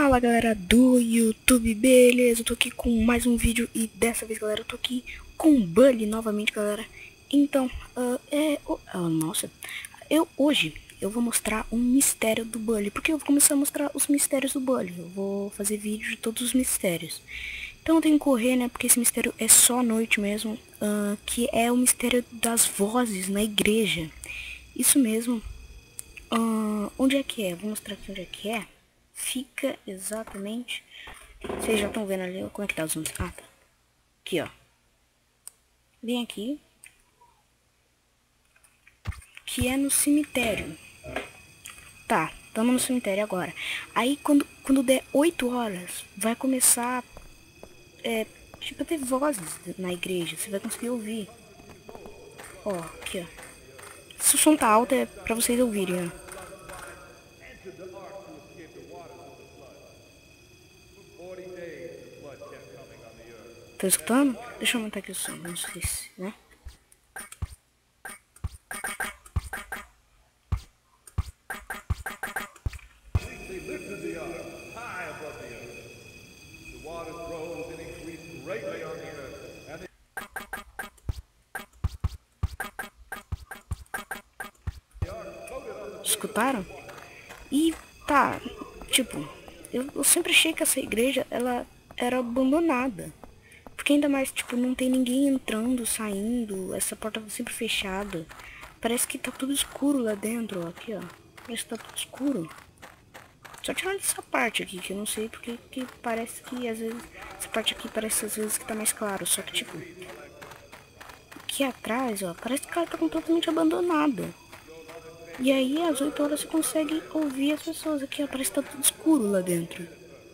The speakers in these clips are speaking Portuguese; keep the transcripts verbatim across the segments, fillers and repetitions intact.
Fala galera do YouTube, beleza? Eu tô aqui com mais um vídeo e dessa vez, galera, eu tô aqui com o Bully novamente, galera. Então, uh, é... Oh, oh, nossa, eu hoje eu vou mostrar um mistério do Bully, porque eu vou começar a mostrar os mistérios do Bully. Eu vou fazer vídeo de todos os mistérios. Então eu tenho que correr, né, porque esse mistério é só à noite mesmo, uh, que é o mistério das vozes na igreja. Isso mesmo. Uh, onde é que é? Vou mostrar aqui onde é que é. Fica exatamente... Vocês já estão vendo ali como é que tá os nomes? Ah, tá. Aqui, ó. Bem aqui. Que é no cemitério. Tá, estamos no cemitério agora. Aí quando, quando der oito horas, vai começar... É, tipo, a ter vozes na igreja. Você vai conseguir ouvir. Ó, aqui, ó. Se o som tá alto é pra vocês ouvirem, ó. Tá escutando? Deixa eu aumentar aqui o som, não sei se, né? Escutaram? E tá, tipo, eu, eu sempre achei que essa igreja, ela era abandonada. Porque ainda mais, tipo, não tem ninguém entrando, saindo, essa porta tá sempre fechada. Parece que tá tudo escuro lá dentro, ó, aqui, ó. Parece que tá tudo escuro. Só tirando essa parte aqui, que eu não sei porque que parece que às vezes... Essa parte aqui parece às vezes que tá mais claro, só que, tipo... Aqui atrás, ó, parece que ela tá completamente abandonada. E aí, às oito horas, você consegue ouvir as pessoas aqui, ó, parece que tá tudo escuro lá dentro.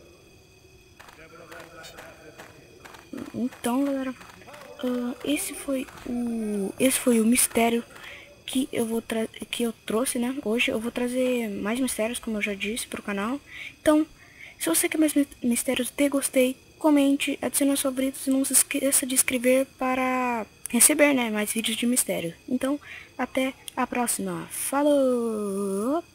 Então, galera, uh, esse foi o esse foi o mistério que eu vou tra que eu trouxe, né? Hoje eu vou trazer mais mistérios, como eu já disse, pro canal. Então, se você quer mais mistérios, dê gostei, comente, adicione aos favoritos e não se esqueça de inscrever para receber, né, mais vídeos de mistério. Então, até a próxima. Falou!